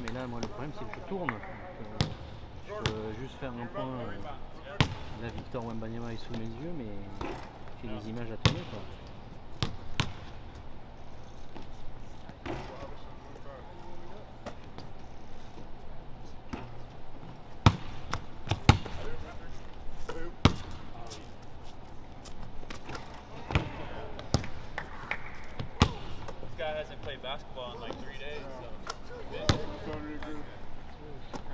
Mais là, moi, le problème, c'est que je tourne. Je peux juste faire un point. Là, Victor Wembanyama est sous mes yeux, mais j'ai des images à tourner, quoi. This guy hasn't played basketball in like 3 days. So.